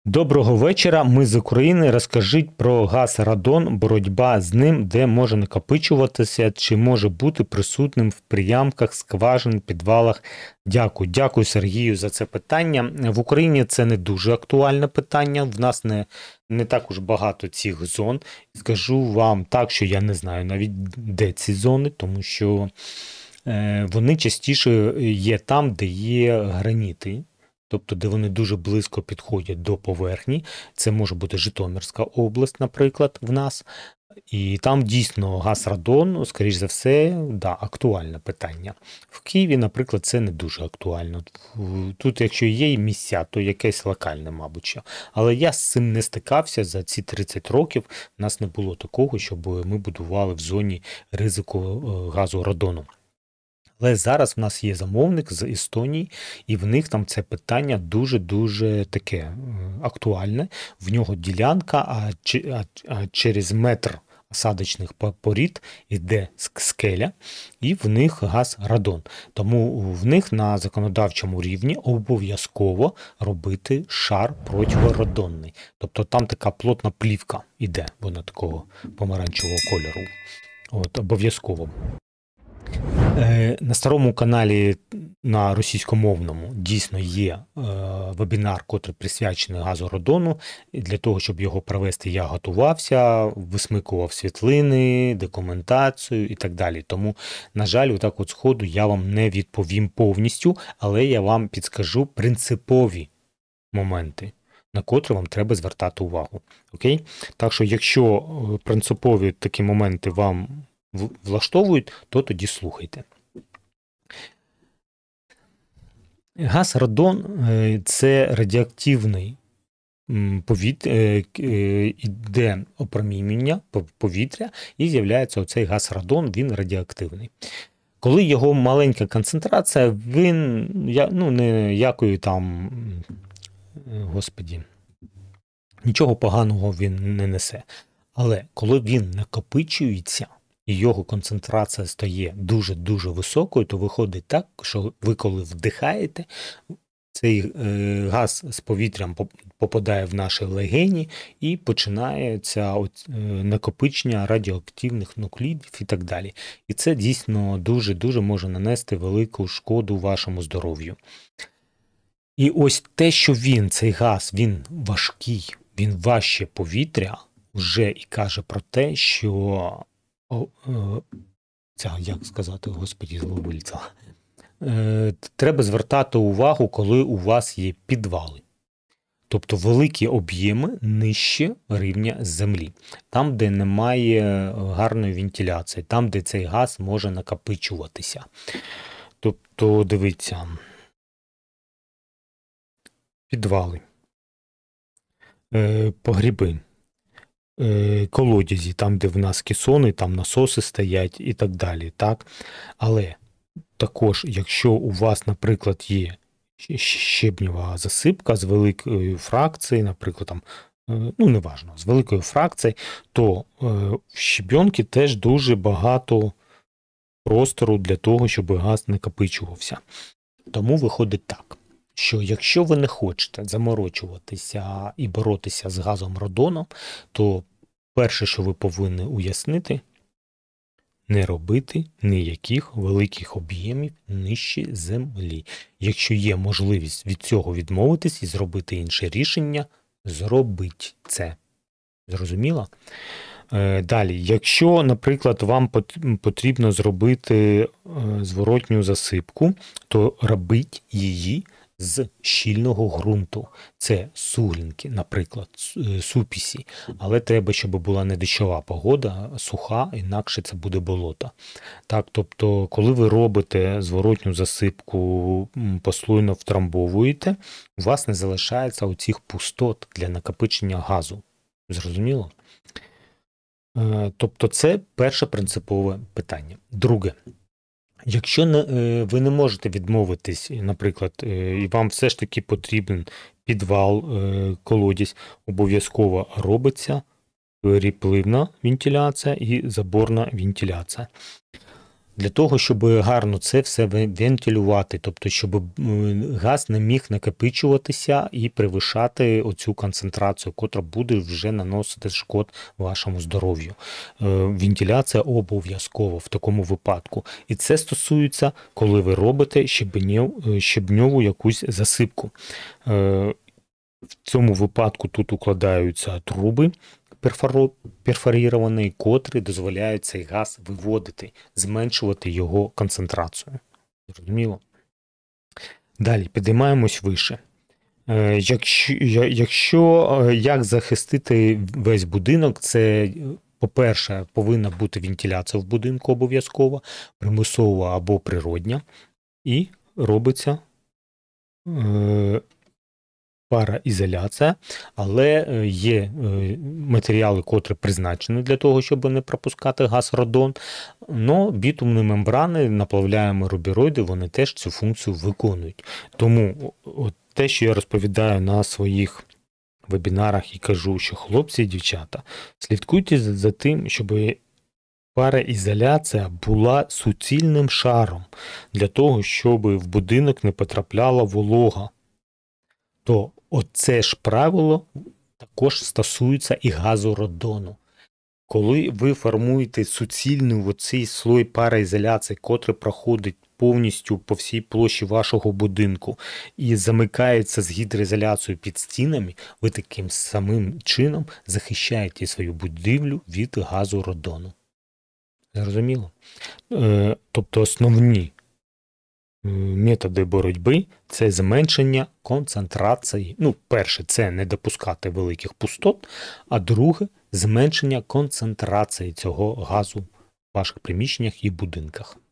Доброго вечора, ми з України. Розкажіть про газ радон, боротьба з ним, де може накопичуватися, чи може бути присутнім в приямках, скважин, підвалах. Дякую Сергію за це питання. В Україні це не дуже актуальне питання, в нас не так уж багато цих зон. Скажу вам так, що я не знаю навіть де ці зони, тому що вони частіше є там, де є граніти. Тобто, де вони дуже близько підходять до поверхні. Це може бути Житомирська область, наприклад, в нас. І там дійсно газ радон, скоріш за все, да, актуальне питання. В Києві, наприклад, це не дуже актуально. Тут, якщо є місця, то якесь локальне, мабуть. Що. Але я з цим не стикався за ці 30 років. У нас не було такого, щоб ми будували в зоні ризику газу радону. Але зараз в нас є замовник з Естонії, і в них там це питання дуже-дуже таке актуальне. В нього ділянка, а через метр осадочних порід йде скеля, і в них газ радон. Тому в них на законодавчому рівні обов'язково робити шар протирадонний. Тобто там така плотна плівка йде, вона такого помаранчевого кольору. От, обов'язково. На старому каналі на російськомовному дійсно є вебінар, котрий присвячений газу радону. Для того, щоб його провести, я готувався, висмикував світлини, документацію і так далі. Тому, на жаль, отак от сходу я вам не відповім повністю, але я вам підскажу принципові моменти, на котрі вам треба звертати увагу. Окей? Так що, якщо принципові такі моменти вам влаштовують, то тоді слухайте. Газ радон – це радіоактивний іде опромінення повітря і з'являється оцей газ радон, він радіоактивний. Коли його маленька концентрація, він, ніякої там, нічого поганого він не несе. Але коли він накопичується, і його концентрація стає дуже-дуже високою, то виходить так, що ви коли вдихаєте, цей газ з повітрям попадає в наші легені і починається накопичення радіоактивних нуклідів і так далі. І це дійсно дуже-дуже може нанести велику шкоду вашому здоров'ю. І ось те, що цей газ, він важкий, він важче повітря, вже і каже про те, що треба звертати увагу, коли у вас є підвали. Тобто великі об'єми нижче рівня землі. Там, де немає гарної вентиляції, там, де цей газ може накопичуватися. Тобто, дивіться, підвали, погріби, колодязі, там, де в нас кесони, там насоси стоять і так далі. Так? Але також, якщо у вас, наприклад, є щебнева засипка з великої фракції, наприклад, там, неважно, з великої фракції, то в щебенці теж дуже багато простору для того, щоб газ накопичувався. Тому виходить так, що якщо ви не хочете заморочуватися і боротися з газом радоном, то перше, що ви повинні уяснити, не робити ніяких великих об'ємів нижче землі. Якщо є можливість від цього відмовитись і зробити інше рішення, зробіть це. Зрозуміло? Далі, якщо, наприклад, вам потрібно зробити зворотню засипку, то робіть її з щільного ґрунту. Це суглинки, наприклад, супісі. Але треба, щоб була не дощова погода, а суха, інакше це буде болото. Так, тобто, коли ви робите зворотню засипку, послойно втрамбовуєте, у вас не залишається оцих пустот для накопичення газу. Зрозуміло? Тобто, це перше принципове питання. Друге. Якщо ви не можете відмовитись, наприклад, і вам все ж таки потрібен підвал, колодязь, обов'язково робиться ріпливна вентиляція і заборна вентиляція. Для того, щоб гарно це все вентилювати, тобто, щоб газ не міг накопичуватися і перевищати оцю концентрацію, котра буде вже наносити шкод вашому здоров'ю. Вентиляція обов'язково в такому випадку. І це стосується, коли ви робите щебньову якусь засипку. В цьому випадку тут укладаються труби перфоріровані, котрі дозволяють цей газ виводити, зменшувати його концентрацію. Зрозуміло? Далі, підіймаємось вище. Як захистити весь будинок, це, по-перше, повинна бути вентиляція в будинку обов'язково, примусова або природня, і робиться пароізоляція, але є матеріали, котрі призначені для того, щоб не пропускати газ радон, але бітумні мембрани, наплавляємо рубероїди, вони теж цю функцію виконують. Тому те, що я розповідаю на своїх вебінарах і кажу, що хлопці і дівчата, слідкуйте за тим, щоб пароізоляція була суцільним шаром для того, щоб в будинок не потрапляла волога. То оце ж правило також стосується і газу радону. Коли ви формуєте суцільний оцей слой пароізоляції, котрий проходить повністю по всій площі вашого будинку і замикається з гідроізоляцією під стінами, ви таким самим чином захищаєте свою будівлю від газу радону. Зрозуміло? Тобто основні методи боротьби – це зменшення концентрації. Перше, це не допускати великих пустот, а друге – зменшення концентрації цього газу в ваших приміщеннях і будинках.